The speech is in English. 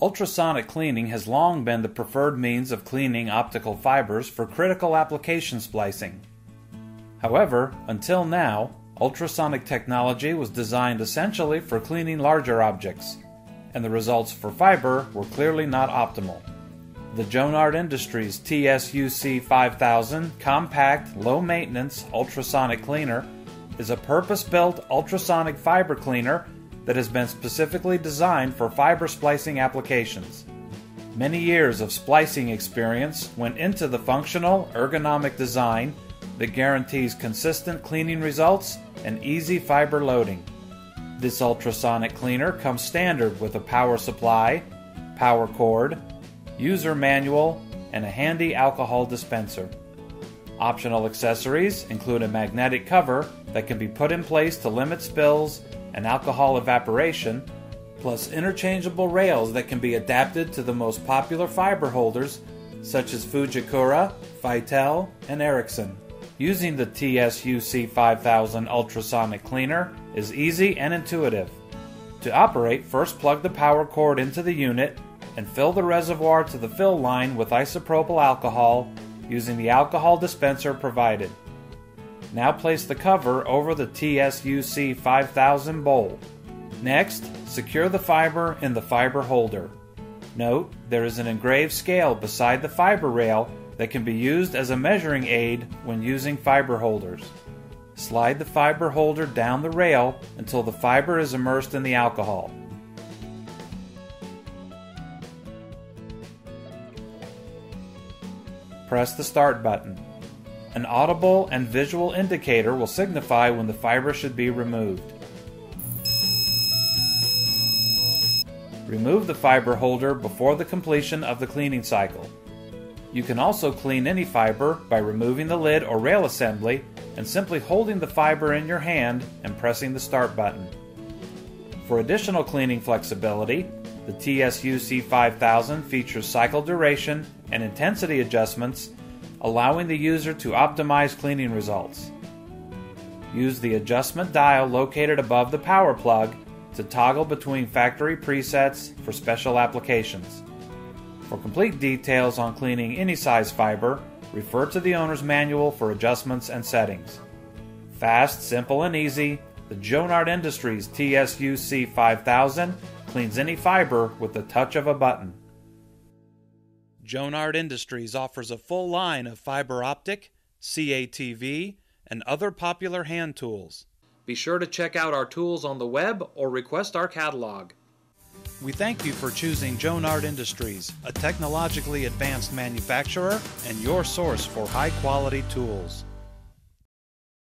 Ultrasonic cleaning has long been the preferred means of cleaning optical fibers for critical application splicing. However, until now, ultrasonic technology was designed essentially for cleaning larger objects, and the results for fiber were clearly not optimal. The Jonard Industries TSUC-5000 compact, low-maintenance ultrasonic cleaner is a purpose-built ultrasonic fiber cleaner that has been specifically designed for fiber splicing applications. Many years of splicing experience went into the functional, ergonomic design that guarantees consistent cleaning results and easy fiber loading. This ultrasonic cleaner comes standard with a power supply, power cord, user manual, and a handy alcohol dispenser. Optional accessories include a magnetic cover that can be put in place to limit spills and alcohol evaporation, plus interchangeable rails that can be adapted to the most popular fiber holders such as Fujikura, Fitel, and Ericsson. Using the TSUC-5000 ultrasonic cleaner is easy and intuitive. To operate, first plug the power cord into the unit and fill the reservoir to the fill line with isopropyl alcohol using the alcohol dispenser provided. Now place the cover over the TSUC-5000 bowl. Next, secure the fiber in the fiber holder. Note, there is an engraved scale beside the fiber rail that can be used as a measuring aid when using fiber holders. Slide the fiber holder down the rail until the fiber is immersed in the alcohol. Press the start button. An audible and visual indicator will signify when the fiber should be removed. Remove the fiber holder before the completion of the cleaning cycle. You can also clean any fiber by removing the lid or rail assembly and simply holding the fiber in your hand and pressing the start button. For additional cleaning flexibility, the TSUC-5000 features cycle duration and intensity adjustments, allowing the user to optimize cleaning results. Use the adjustment dial located above the power plug to toggle between factory presets for special applications. For complete details on cleaning any size fiber, refer to the owner's manual for adjustments and settings. Fast, simple, and easy, the Jonard Industries TSUC-5000 cleans any fiber with the touch of a button. Jonard Industries offers a full line of fiber optic, CATV, and other popular hand tools. Be sure to check out our tools on the web or request our catalog. We thank you for choosing Jonard Industries, a technologically advanced manufacturer and your source for high-quality tools.